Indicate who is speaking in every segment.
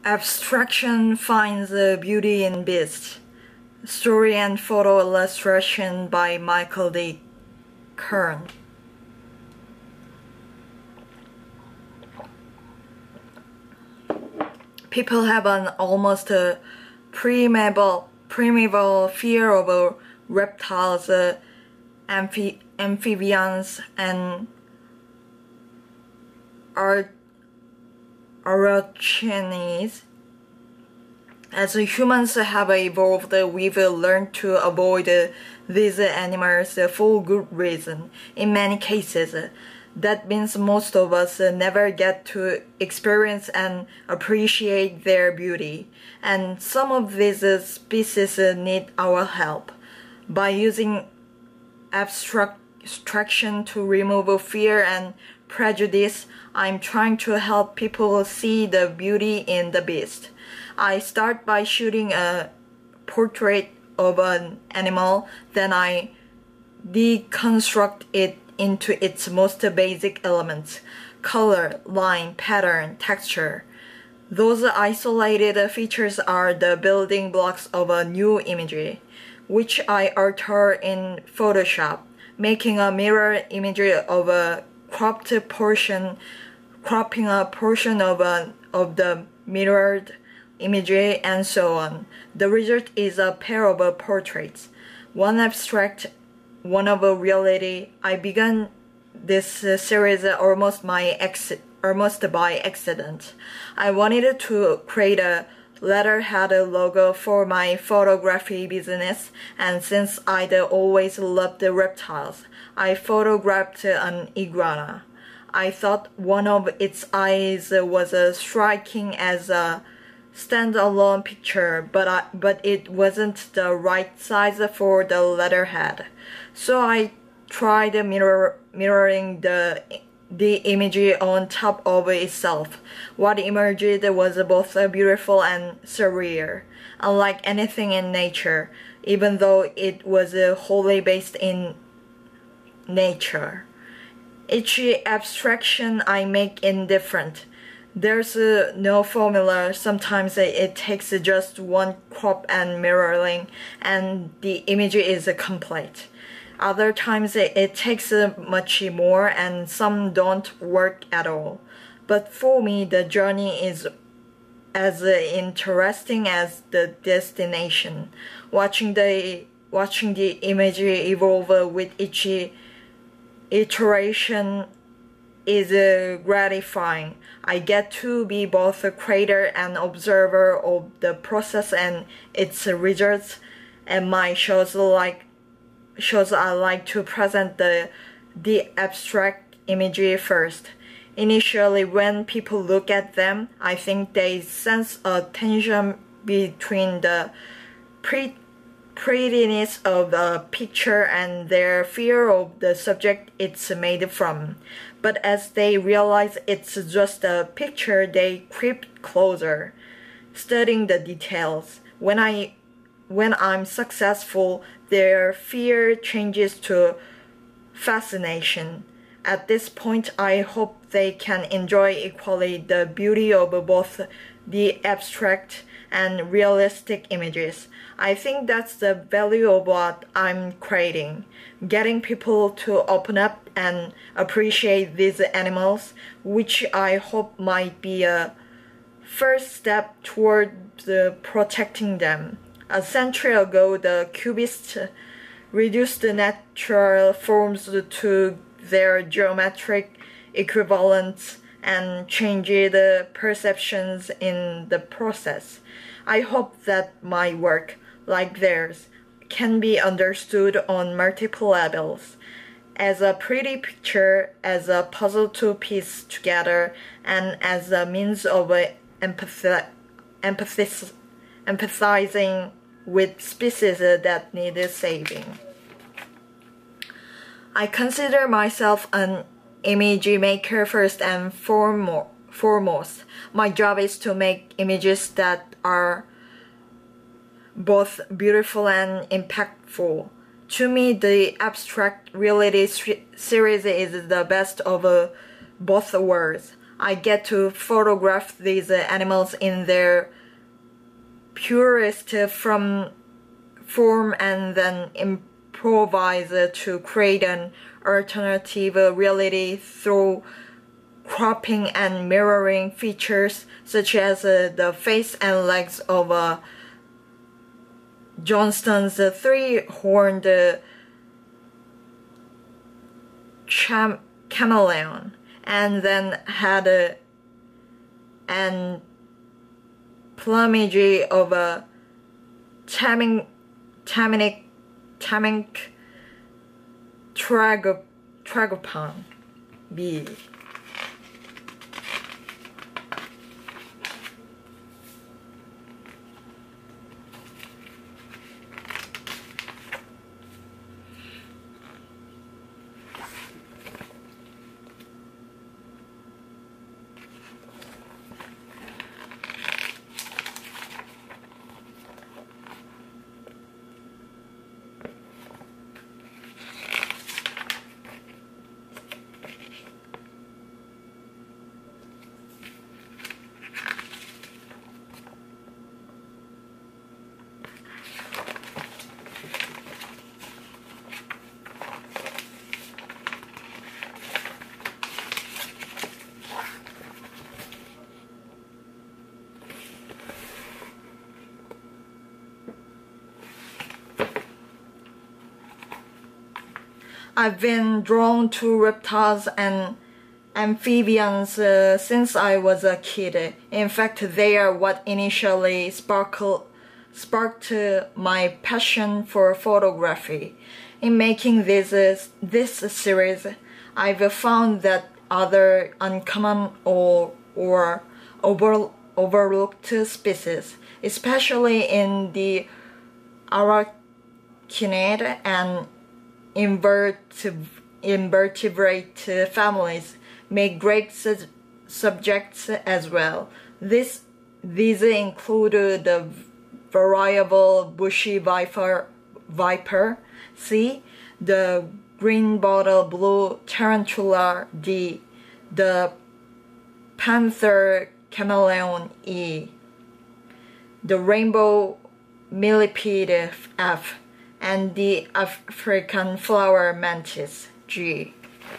Speaker 1: Abstraction finds beauty in beasts. Story and photo illustration by Michael D. Kern. People have an almost primeval fear of reptiles, amphibians, and arachnids. As humans have evolved, we've learned to avoid these animals for good reason. In many cases, that means most of us never get to experience and appreciate their beauty, and some of these species need our help. By using abstraction to remove fear and prejudice, I'm trying to help people see the beauty in the beast. I start by shooting a portrait of an animal, then I deconstruct it into its most basic elements: color, line, pattern, texture. Those isolated features are the building blocks of a new image, which I alter in Photoshop, making a mirror image of a cropping a portion of the mirrored image, and so on. The result is a pair of portraits, one abstract, one of reality. I began this series almost by accident. I wanted to create a letterhead logo for my photography business, and since I'd always loved reptiles, I photographed an iguana. I thought one of its eyes was striking as a standalone picture, but it wasn't the right size for the letterhead. So I tried mirroring the image on top of itself. What emerged was both beautiful and surreal, unlike anything in nature, even though it was wholly based in nature. Each abstraction I make is different. There's no formula. Sometimes it takes just one crop and mirroring, and the image is complete. Other times it takes much more, and some don't work at all. But for me, the journey is as interesting as the destination. Watching the image evolve with each iteration is gratifying. I get to be both a creator and observer of the process and its results. And my shows I like to present the abstract imagery first. Initially, when people look at them, I think they sense a tension between the prettiness of the picture and their fear of the subject it's made from. But as they realize it's just a picture, they creep closer, studying the details. When I'm successful, their fear changes to fascination. At this point, I hope they can enjoy equally the beauty of both the abstract and realistic images. I think that's the value of what I'm creating, getting people to open up and appreciate these animals, which I hope might be a first step toward protecting them. A century ago, the Cubists reduced the natural forms to their geometric equivalents and changed the perceptions in the process. I hope that my work, like theirs, can be understood on multiple levels, as a pretty picture, as a puzzle to piece together, and as a means of empathizing with species that need saving. I consider myself an image maker first and foremost. My job is to make images that are both beautiful and impactful. To me, the abstract reality series is the best of both worlds. I get to photograph these animals in their purest form and then improvise to create an alternative reality through cropping and mirroring features such as the face and legs of Johnston's three-horned chameleon, and then had an plumage of a Tamink tragopan bee. I've been drawn to reptiles and amphibians since I was a kid. In fact, they are what initially sparked my passion for photography. In making this series, I've found that other uncommon or overlooked species, especially in the arachnid and invertebrate families, make great subjects as well. These include the variable bushy viper, C, the green bottle blue tarantula, D, the panther chameleon, E, the rainbow millipede, F, and the African flower mantis, G.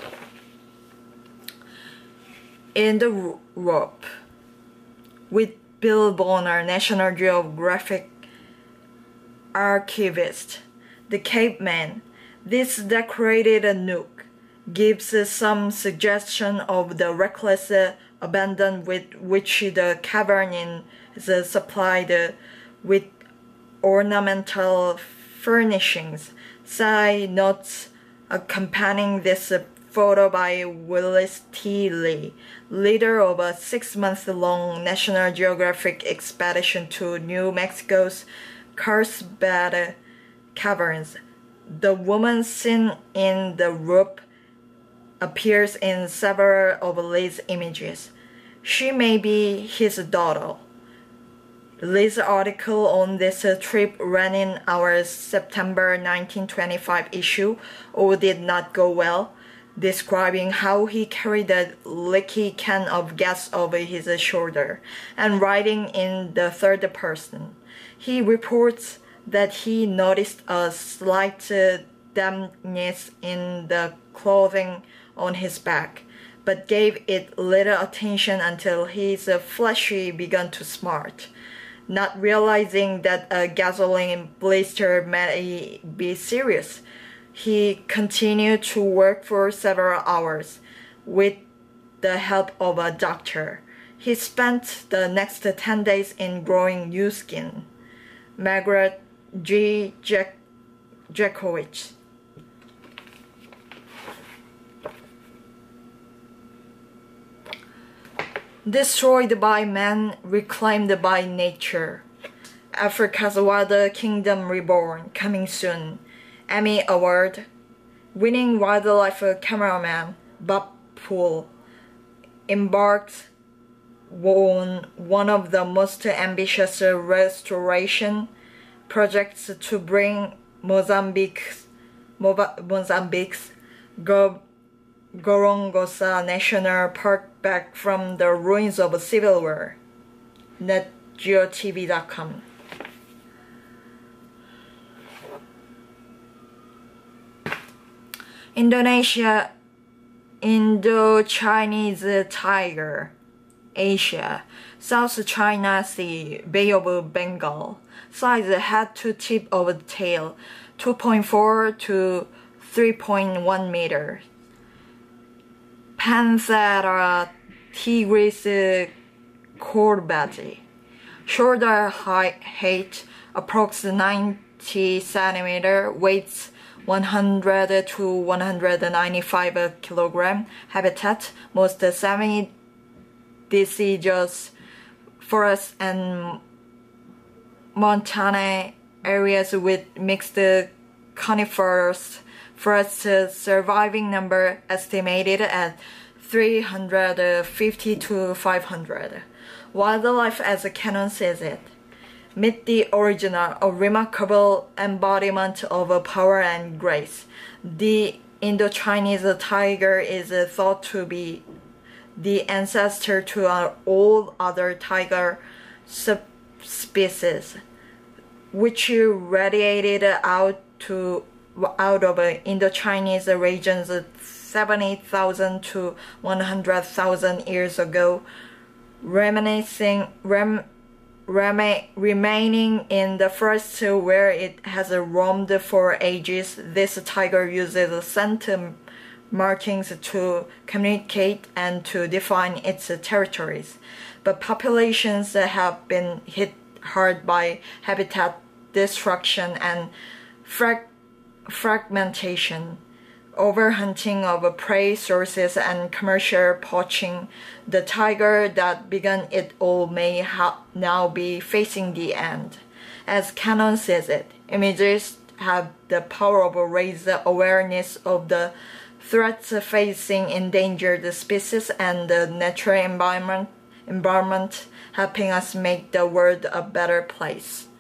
Speaker 1: In the rope, with Bill Bonner, National Geographic archivist, the Cape Man, this decorated nook gives some suggestion of the reckless abandon with which the cavern is supplied with ornamental furnishings. Side notes accompanying this photo by Willis T. Lee, leader of a 6-month-long National Geographic expedition to New Mexico's Carlsbad Caverns. The woman seen in the rope appears in several of Lee's images. She may be his daughter. Lee's article on this trip ran in our September 1925 issue, or did not go well, describing how he carried a leaky can of gas over his shoulder, and writing in the third person. He reports that he noticed a slight dampness in the clothing on his back, but gave it little attention until his flesh began to smart. Not realizing that a gasoline blister may be serious, he continued to work for several hours with the help of a doctor. He spent the next 10 days in growing new skin. Margaret G. Jakowicz. Destroyed by man, reclaimed by nature. Africa's Wild Kingdom Reborn, coming soon. Emmy Award winning wildlife cameraman Bob Poole embarked on one of the most ambitious restoration projects to bring Mozambique's Gorongosa National Park back from the ruins of a civil war. NetGeoTV.com. Indonesia, Indo-Chinese tiger. Asia, South China Sea, Bay of Bengal. Size head to tip of the tail, 2.4 to 3.1 meters. Panthera tigris corbetti. Shoulder height approx 90 centimeter, weights 100 to 195 kilogram. Habitat most semi-deciduous forests and montane areas with mixed coniferous forests. Surviving number estimated at 350 to 500. Wildlife as Canon says it. Meet the original, a remarkable embodiment of power and grace. The Indo-Chinese tiger is thought to be the ancestor to all other tiger subspecies, which radiated out of Indo-Chinese regions 70,000 to 100,000 years ago, remaining in the forest where it has roamed for ages. This tiger uses scent markings to communicate and to define its territories, but populations have been hit hard by habitat destruction and fragmentation, overhunting of prey sources, and commercial poaching. The tiger that began it all may now be facing the end. As Canon says it, images have the power of raise awareness of the threats facing endangered species and the natural environment, helping us make the world a better place.